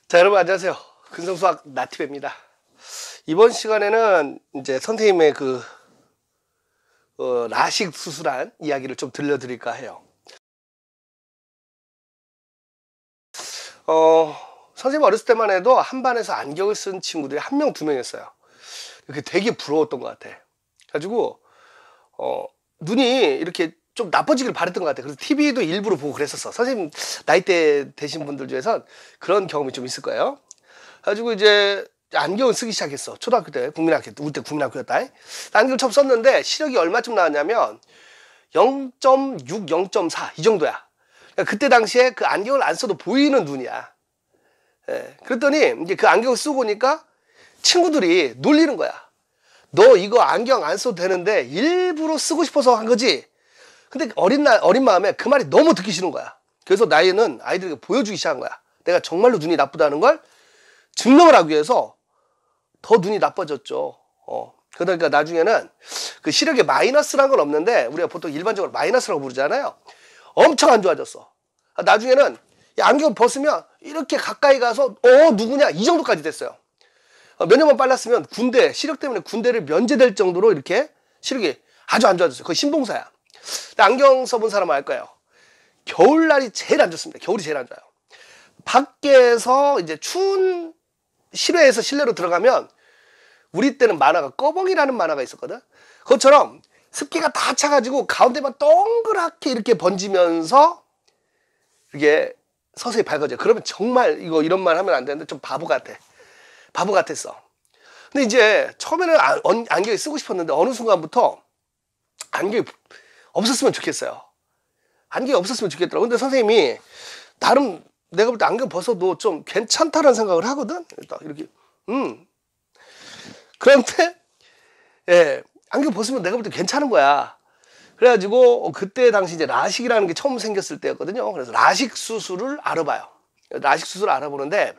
자, 여러분 안녕하세요. 근성수학 나티베입니다. 이번 시간에는 이제 선생님의 라식 수술한 이야기를 좀 들려드릴까 해요. 선생님 어렸을 때만 해도 한 반에서 안경을 쓴 친구들이 한 명, 두 명이었어요. 그게 되게 부러웠던 것 같아. 그래가지고 눈이 이렇게 좀 나빠지길 바랬던 것 같아. 그래서 TV도 일부러 보고 그랬었어. 선생님 나이대 되신 분들 중에선 그런 경험이 좀 있을 거예요. 그래가지고 이제 안경을 쓰기 시작했어. 초등학교 때, 국민학교 때, 우리 때 국민학교였다. 안경을 처음 썼는데 시력이 얼마쯤 나왔냐면 0.6, 0.4 이 정도야. 그러니까 그때 당시에 그 안경을 안 써도 보이는 눈이야. 예. 그랬더니 이제 그 안경을 쓰고 보니까 친구들이 놀리는 거야. 너 이거 안경 안 써도 되는데 일부러 쓰고 싶어서 한 거지. 근데 어린 마음에 그 말이 너무 듣기 싫은 거야. 그래서 나이는 아이들에게 보여주기 시작한 거야. 내가 정말로 눈이 나쁘다는 걸 증명을 하기 위해서 더 눈이 나빠졌죠. 그러니까 나중에는 그 시력에 마이너스란 건 없는데 우리가 보통 일반적으로 마이너스라고 부르잖아요. 엄청 안 좋아졌어. 나중에는 안경 벗으면 이렇게 가까이 가서 누구냐 이 정도까지 됐어요. 몇 년만 빨랐으면 시력 때문에 군대를 면제될 정도로 이렇게 시력이 아주 안 좋아졌어요. 거의 신봉사야. 안경 써본 사람은 알 거예요. 겨울날이 제일 안 좋습니다. 겨울이 제일 안 좋아요. 밖에서 이제 추운 실외에서 실내로 들어가면 우리 때는 만화가 꺼벙이라는 만화가 있었거든. 그것처럼 습기가 다 차가지고 가운데만 동그랗게 이렇게 번지면서 이게 서서히 밝아져요. 그러면 정말 이런 말 하면 안 되는데 좀 바보 같아. 바보 같았어. 근데 이제 처음에는 안경이 쓰고 싶었는데 어느 순간부터 안경이 없었으면 좋겠어요. 안경이 없었으면 좋겠더라고. 근데 선생님이 나름 내가 볼 때 안경 벗어도 좀 괜찮다는 생각을 하거든. 이렇게 그런데 안경 벗으면 내가 볼 때 괜찮은 거야. 그래가지고 그때 당시 이제 라식이라는 게 처음 생겼을 때였거든요. 그래서 라식 수술을 알아봐요. 라식 수술을 알아보는데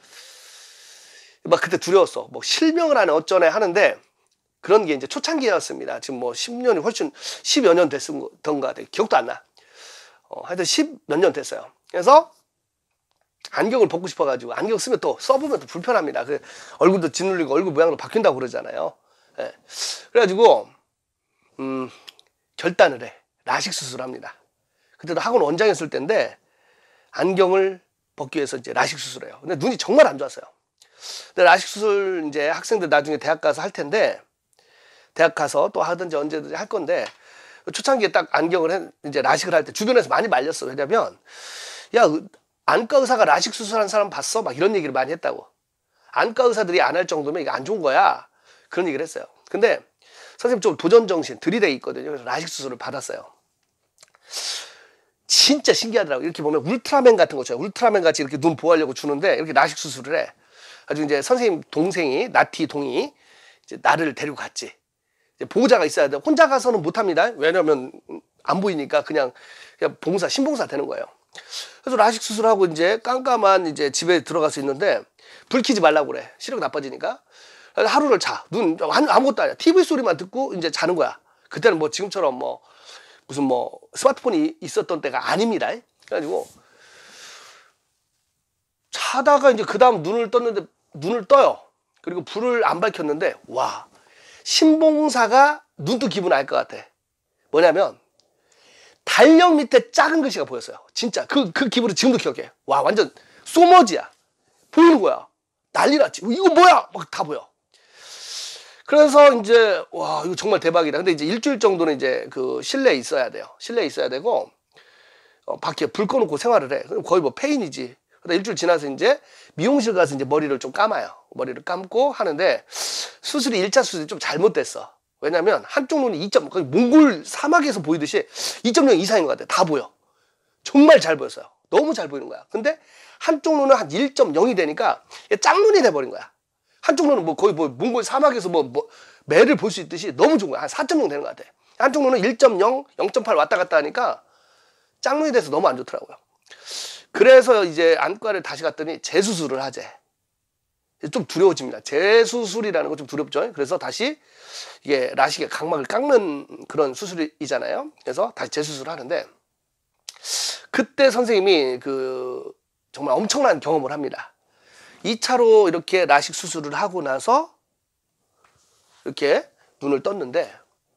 막 그때 두려웠어. 뭐 실명을 하네 어쩌네 하는데 그런 게 이제 초창기였습니다. 지금 뭐 10년이 훨씬 10여 년 됐던 것 같아요. 기억도 안 나. 하여튼 10 몇 년 됐어요. 그래서 안경을 벗고 싶어가지고 안경 쓰면 또 써보면 또 불편합니다. 그 얼굴도 짓눌리고 얼굴 모양으로 바뀐다고 그러잖아요. 예. 그래가지고 결단을 해. 라식 수술을 합니다. 그때도 학원 원장이었을 때인데 안경을 벗기 위해서 이제 라식 수술을 해요. 근데 눈이 정말 안 좋았어요. 근데 라식 수술 이제 학생들 나중에 대학 가서 할 텐데 대학 가서 또 하든지 언제든지 할 건데 초창기에 딱 안경을 이제 라식을 할 때 주변에서 많이 말렸어. 왜냐면 야 안과 의사가 라식 수술한 사람 봤어? 막 이런 얘기를 많이 했다고. 안과 의사들이 안 할 정도면 이게 안 좋은 거야. 그런 얘기를 했어요. 근데 선생님 좀 도전정신 들이대 있거든요. 그래서 라식 수술을 받았어요. 진짜 신기하더라고요. 이렇게 보면 울트라맨 같은 거죠. 울트라맨 같이 이렇게 눈 보호하려고 주는데 이렇게 라식 수술을 해. 아주 이제 선생님 동생이 나티 동이 이제 나를 데리고 갔지. 이제 보호자가 있어야 돼. 혼자 가서는 못 합니다. 왜냐면 안 보이니까 그냥 봉사, 신봉사 되는 거예요. 그래서 라식 수술하고 이제 깜깜한 이제 집에 들어가서 있는데 불 켜지 말라고 그래. 시력 나빠지니까. 하루를 자. 눈 아무것도 아니야. TV 소리만 듣고 이제 자는 거야. 그때는 뭐 지금처럼 무슨 스마트폰이 있었던 때가 아닙니다. 그래가지고 자다가 이제 그 다음 눈을 떠요. 그리고 불을 안 밝혔는데 와 신봉사가 눈도 기분 알 것 같아. 뭐냐면 달력 밑에 작은 글씨가 보였어요. 진짜 그 기분을 지금도 기억해. 와 완전 소머지야. 보이는 거야. 난리 났지. 이거 뭐야? 막 다 보여. 그래서 이제 와 이거 정말 대박이다. 근데 이제 일주일 정도는 이제 그 실내에 있어야 돼요. 실내에 있어야 되고 밖에 불 꺼놓고 생활을 해. 그럼 거의 뭐 페인이지. 그러다 일주일 지나서 이제 미용실 가서 이제 머리를 좀 감아요. 머리를 감고 하는데 수술이 1차 수술이 좀 잘못됐어. 왜냐면 한쪽 눈이 거의 몽골 사막에서 보이듯이 2.0 이상인 것 같아. 다 보여. 정말 잘 보였어요. 너무 잘 보이는 거야. 근데 한쪽 눈은 한 1.0이 되니까 짝눈이 돼버린 거야. 한쪽 눈은 뭐 거의 몽골 사막에서 매를 볼 수 있듯이 너무 좋은 거야. 한 4.0 되는 것 같아. 한쪽 눈은 1.0, 0.8 왔다 갔다 하니까 짝눈이 돼서 너무 안 좋더라고요. 그래서 이제 안과를 다시 갔더니 재수술을 하재. 좀 두려워집니다. 재수술이라는 거 좀 두렵죠. 그래서 다시 이게 라식의 각막을 깎는 그런 수술이잖아요. 그래서 다시 재수술을 하는데 그때 선생님이 정말 엄청난 경험을 합니다. 2차로 이렇게 라식 수술을 하고 나서 이렇게 눈을 떴는데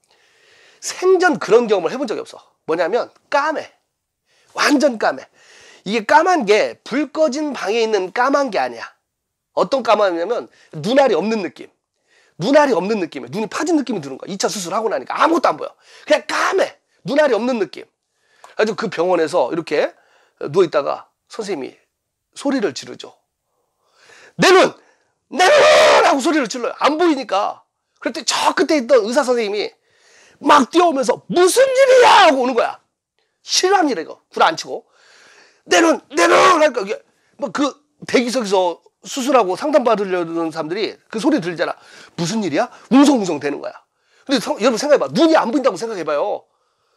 생전 그런 경험을 해본 적이 없어. 뭐냐면 까매. 완전 까매. 이게 까만 게 불 꺼진 방에 있는 까만 게 아니야. 어떤 까마냐면 눈알이 없는 느낌. 눈알이 없는 느낌이야. 눈이 파진 느낌이 드는 거야. 2차 수술하고 나니까 아무것도 안 보여. 그냥 까매. 눈알이 없는 느낌. 아주 그 병원에서 이렇게 누워있다가 선생님이 소리를 지르죠. 내 눈! 내 눈! 하고 소리를 질러요. 안 보이니까. 그럴 때 저 끝에 있던 의사 선생님이 막 뛰어오면서 무슨 일이야! 하고 오는 거야. 실합니다, 이거. 불 안 치고. 내 눈! 내 눈! 하니까 이게 막 그 대기석에서 수술하고 상담받으려는 사람들이 그 소리 들리잖아. 무슨 일이야? 웅성웅성 되는 거야. 근데 여러분 생각해봐. 눈이 안 보인다고 생각해봐요.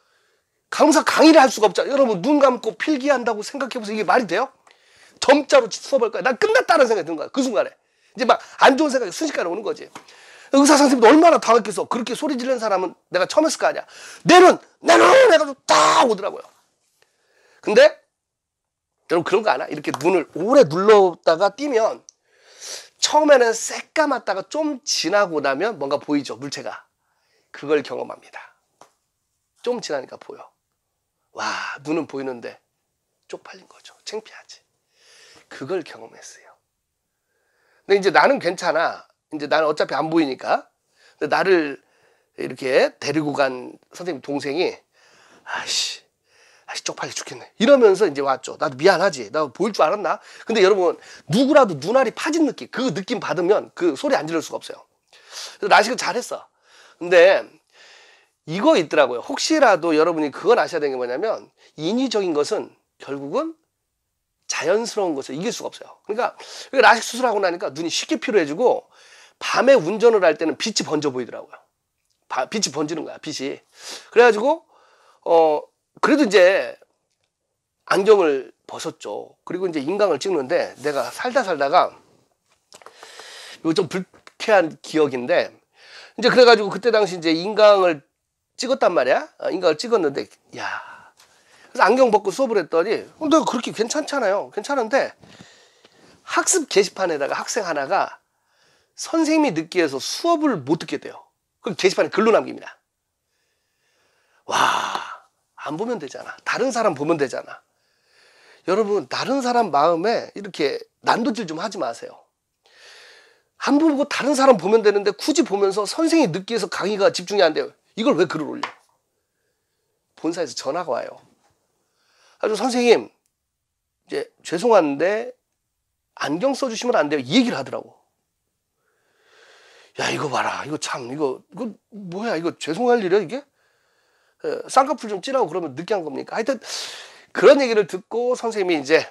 강사 강의를 할 수가 없잖아. 여러분 눈 감고 필기한다고 생각해보세요. 이게 말이 돼요? 점자로 수업할 거야. 난 끝났다는 생각이 드는 거야. 그 순간에. 이제 막 안 좋은 생각이 순식간에 오는 거지. 의사 선생님도 얼마나 당했겠어. 그렇게 소리 지르는 사람은 내가 처음 했을 거 아니야. 내 눈! 내 눈! 해가지고 딱 오더라고요. 근데 여러분 그런 거 아나? 이렇게 눈을 오래 눌렀다가 띄면 처음에는 새까맣다가 좀 지나고 나면 뭔가 보이죠. 물체가. 그걸 경험합니다. 좀 지나니까 보여. 와, 눈은 보이는데 쪽팔린 거죠. 창피하지. 그걸 경험했어요. 근데 이제 나는 괜찮아. 이제 나는 어차피 안 보이니까. 근데 나를 이렇게 데리고 간 선생님 동생이 아이씨 쪽팔려 죽겠네. 이러면서 이제 왔죠. 나도 미안하지. 나 보일 줄 알았나? 근데 여러분 누구라도 눈알이 파진 느낌, 그 느낌 받으면 그 소리 안 지를 수가 없어요. 그래서 라식은 잘했어. 근데 이거 있더라고요. 혹시라도 여러분이 그건 아셔야 되는 게 뭐냐면 인위적인 것은 결국은 자연스러운 것을 이길 수가 없어요. 그러니까 라식 수술하고 나니까 눈이 쉽게 피로해지고 밤에 운전을 할 때는 빛이 번져 보이더라고요. 빛이 번지는 거야, 빛이. 그래가지고 그래도 이제 안경을 벗었죠. 그리고 이제 인강을 찍는데 내가 살다가 이거 좀 불쾌한 기억인데 이제 그래가지고 그때 당시 이제 인강을 찍었단 말이야. 인강을 찍었는데 야, 그래서 안경 벗고 수업을 했더니 내가 그렇게 괜찮잖아요. 괜찮은데 학습 게시판에다가 학생 하나가 선생님이 늦게 해서 수업을 못 듣게 돼요. 그럼 게시판에 글로 남깁니다. 와, 안 보면 되잖아. 다른 사람 보면 되잖아. 여러분 다른 사람 마음에 이렇게 난도질 좀 하지 마세요. 한 번 보고 다른 사람 보면 되는데 굳이 보면서 선생님이 늦게 해서 강의가 집중이 안 돼요. 이걸 왜 글을 올려? 본사에서 전화가 와요. 아주 선생님 이제 죄송한데 안경 써주시면 안 돼요. 이 얘기를 하더라고. 야 이거 봐라. 이거 참 이거 뭐야 이거 죄송할 일이야 이게? 쌍꺼풀 좀 찌라고 그러면 늦게 한 겁니까? 하여튼 그런 얘기를 듣고 선생님이 이제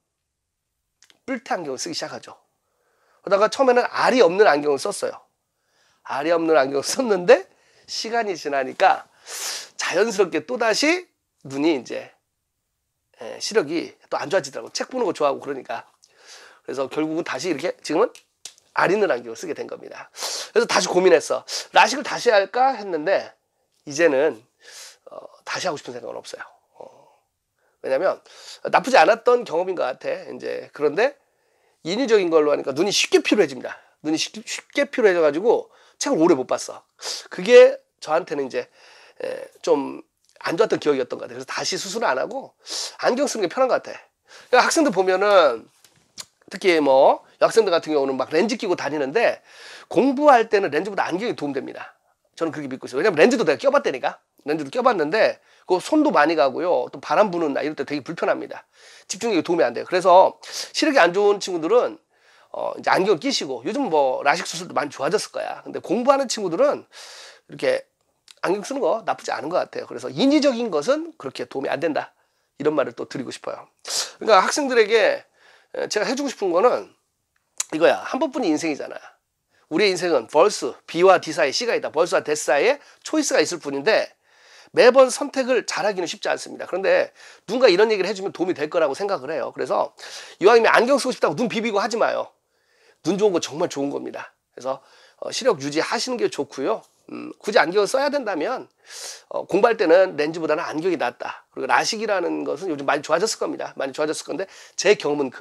뿔테 안경을 쓰기 시작하죠. 그러다가 처음에는 알이 없는 안경을 썼어요. 알이 없는 안경을 썼는데 시간이 지나니까 자연스럽게 또다시 눈이 이제 시력이 또 안 좋아지더라고. 책 보는 거 좋아하고 그러니까. 그래서 결국은 다시 이렇게 지금은 알 있는 안경을 쓰게 된 겁니다. 그래서 다시 고민했어. 라식을 다시 할까 했는데 이제는 다시 하고 싶은 생각은 없어요. 왜냐면 나쁘지 않았던 경험인 것 같아. 이제 그런데 인위적인 걸로 하니까 눈이 쉽게 피로해집니다. 눈이 쉽게 피로해져가지고 책을 오래 못 봤어. 그게 저한테는 이제 좀 안 좋았던 기억이었던 것 같아요. 그래서 다시 수술을 안 하고 안경 쓰는 게 편한 것 같아. 그러니까 학생들 보면은 특히 뭐 여학생들 같은 경우는 막 렌즈 끼고 다니는데 공부할 때는 렌즈보다 안경이 도움됩니다. 저는 그렇게 믿고 있어요. 왜냐면 렌즈도 내가 껴봤다니까. 렌즈도 껴봤는데 그 손도 많이 가고요. 또 바람 부는 나 이럴 때 되게 불편합니다. 집중력에 도움이 안 돼요. 그래서 시력이 안 좋은 친구들은 이제 안경 끼시고 요즘 뭐 라식 수술도 많이 좋아졌을 거야. 근데 공부하는 친구들은 이렇게 안경 쓰는 거 나쁘지 않은 것 같아요. 그래서 인위적인 것은 그렇게 도움이 안 된다. 이런 말을 또 드리고 싶어요. 그러니까 학생들에게 제가 해주고 싶은 거는 이거야. 한 번뿐인 인생이잖아. 우리의 인생은 벌스, B와 D 사이, C가 있다. 벌스와 D 사이에 초이스가 있을 뿐인데 매번 선택을 잘하기는 쉽지 않습니다. 그런데 누군가 이런 얘기를 해주면 도움이 될 거라고 생각을 해요. 그래서 이왕이면 안경 쓰고 싶다고 눈 비비고 하지 마요. 눈 좋은 거 정말 좋은 겁니다. 그래서 시력 유지하시는 게 좋고요. 굳이 안경을 써야 된다면 공부할 때는 렌즈보다는 안경이 낫다. 그리고 라식이라는 것은 요즘 많이 좋아졌을 겁니다. 많이 좋아졌을 건데 제 경험은 그래요.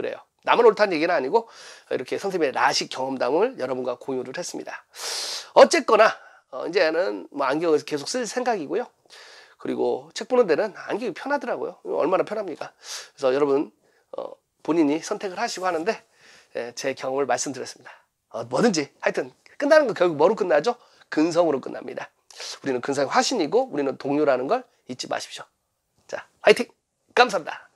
나만 옳다는 얘기는 아니고 이렇게 선생님의 라식 경험담을 여러분과 공유를 했습니다. 어쨌거나 이제는 뭐 안경을 계속 쓸 생각이고요. 그리고 책 보는 데는 안경이 편하더라고요. 얼마나 편합니까? 그래서 여러분 본인이 선택을 하시고 하는데 제 경험을 말씀드렸습니다. 뭐든지 하여튼 끝나는 거 결국 뭐로 끝나죠? 근성으로 끝납니다. 우리는 근성의 화신이고 우리는 동료라는 걸 잊지 마십시오. 자, 화이팅! 감사합니다.